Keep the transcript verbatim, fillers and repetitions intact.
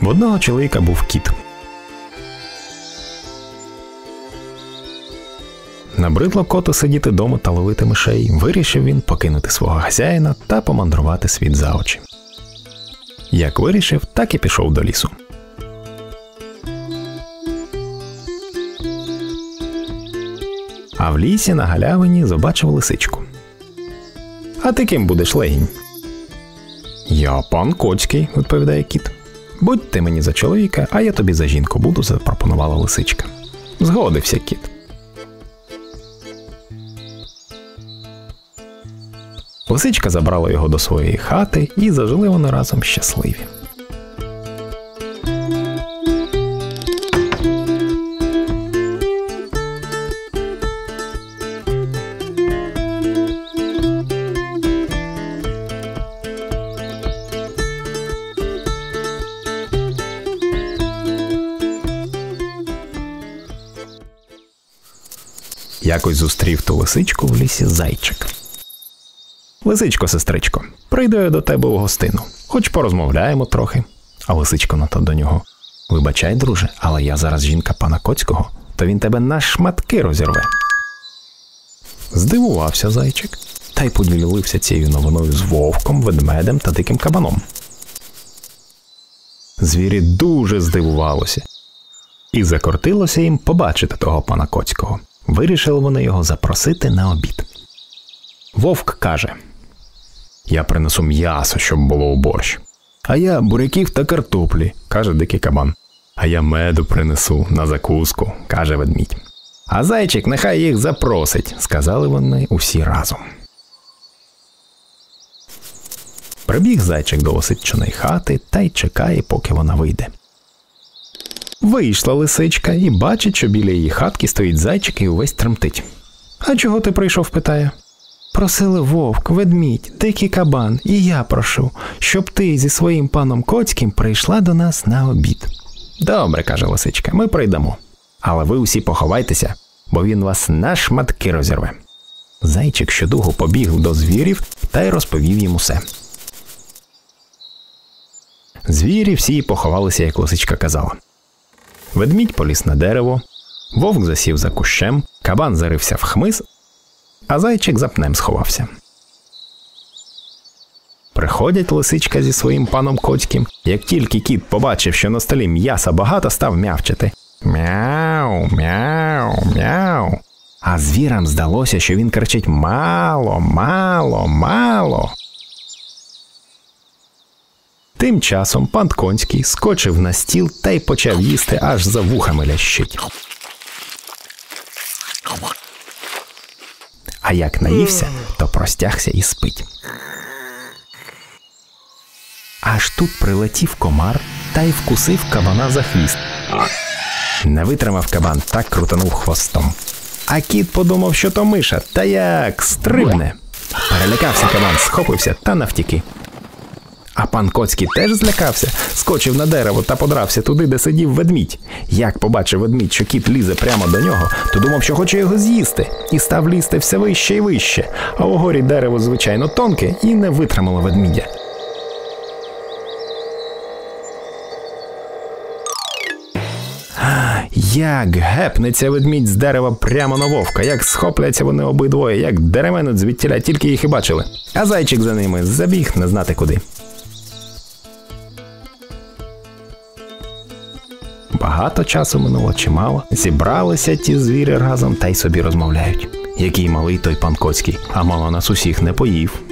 В одного чоловіка був кіт. Набридло коту сидіти дома та ловити мишей, вирішив він покинути свого хазяїна та помандрувати світ за очі. Як вирішив, так і пішов до лісу. А в лісі на галявині побачив лисичку. «А ти ким будеш, легінь?» «Я пан Коцький», – відповідає кіт. «Будь ти мені за чоловіка, а я тобі за жінку буду», – запропонувала лисичка. Згодився кіт. Лисичка забрала його до своєї хати, і зажили вони разом щасливі. Якось зустрів ту лисичку в лісі зайчик. «Лисичко, сестричко, прийду я до тебе у гостину, хоч порозмовляємо трохи». А лисичко на то до нього: «Вибачай, друже, але я зараз жінка пана Коцького, то він тебе на шматки розірве». Здивувався зайчик, та й поділився цією новиною з вовком, ведмедем та диким кабаном. Звірі дуже здивувалося, і закортилося їм побачити того пана Коцького. Вирішили вони його запросити на обід. Вовк каже: «Я принесу м'ясо, щоб було у борщ». «А я буряків та картоплі», – каже дикий кабан. «А я меду принесу на закуску», – каже ведмідь. «А зайчик нехай їх запросить», – сказали вони усі разом. Прибіг зайчик до лисичиної хати та й чекає, поки вона вийде. Вийшла лисичка і бачить, що біля її хатки стоїть зайчик і увесь тремтить. «А чого ти прийшов?» – питає. «Просили вовк, ведмідь, дикий кабан, і я прошу, щоб ти зі своїм паном Коцьким прийшла до нас на обід». «Добре», – каже лисичка, – «ми прийдемо. Але ви усі поховайтеся, бо він вас на шматки розірве». Зайчик щодуху побіг до звірів та й розповів їм усе. Звірі всі поховалися, як лисичка казала. Ведмідь поліз на дерево, вовк засів за кущем, кабан зарився в хмиз, а зайчик за пнем сховався. Приходять лисичка зі своїм паном Коцьким. Як тільки кіт побачив, що на столі м'яса багато, став мявчати. Мяу, мяу, мяу. А звірам здалося, що він кричить «мало, мало, мало». Тим часом пан Коцький скочив на стіл та й почав їсти, аж за вухами лящить. А як наївся, то простягся і спить. Аж тут прилетів комар та й вкусив кабана за хвіст. Не витримав кабан, так крутанув хвостом. А кіт подумав, що то миша, та як стрибне. Перелякався кабан, схопився та навтіки. А пан Коцький теж злякався, скочив на дерево та подрався туди, де сидів ведмідь. Як побачив ведмідь, що кіт лізе прямо до нього, то думав, що хоче його з'їсти, і став лізти все вище і вище, а угорі дерево, звичайно, тонке і не витримало ведмідя. Як гепнеться ведмідь з дерева прямо на вовка, як схопляться вони обидвоє, як деревенуть звідтіля, тільки їх і бачили. А зайчик за ними забіг не знати куди. Багато часу минуло, чимало. Зібралися ті звірі разом та й собі розмовляють. Який малий той пан Коцький, а мало нас усіх не поїв.